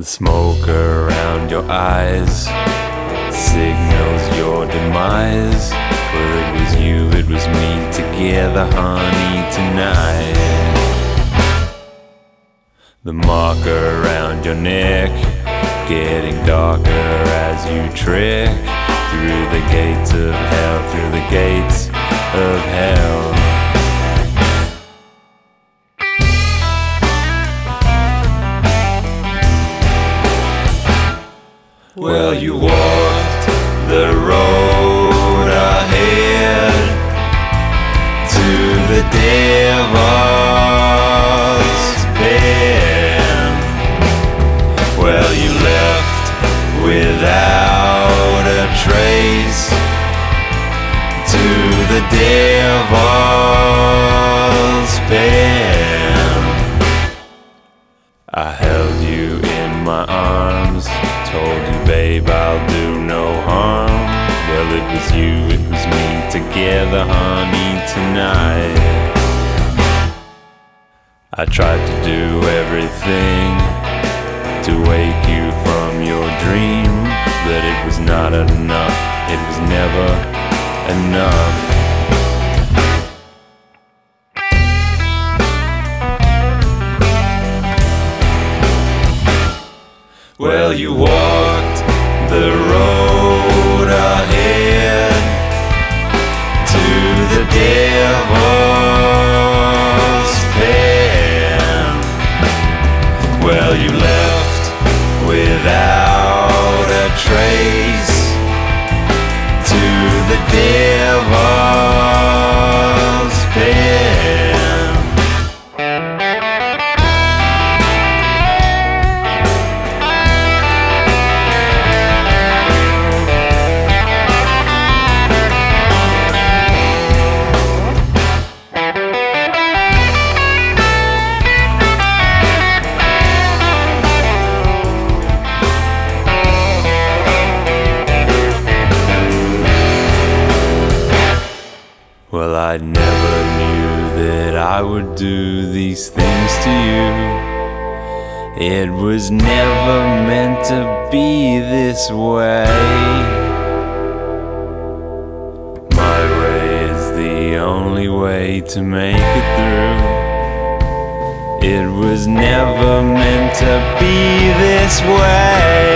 The smoke around your eyes signals your demise. Well, it was you, it was me, together, honey, tonight. The mark around your neck getting darker as you trek through the gates of hell, through the gates of hell. Well, you walked the road ahead to the devil's pen. Well, you left without a trace to the devil's pen. I held you in my arms, told you, babe, I'll do no harm. Well, it was you, it was me, together, honey, tonight. I tried to do everything to wake you from your dream, but it was not enough, it was never enough. Well, you walked the road ahead to the devil's pen. Well, you left without a trace to the devil's pen. Well, I never knew that I would do these things to you. It was never meant to be this way. My way is the only way to make it through. It was never meant to be this way.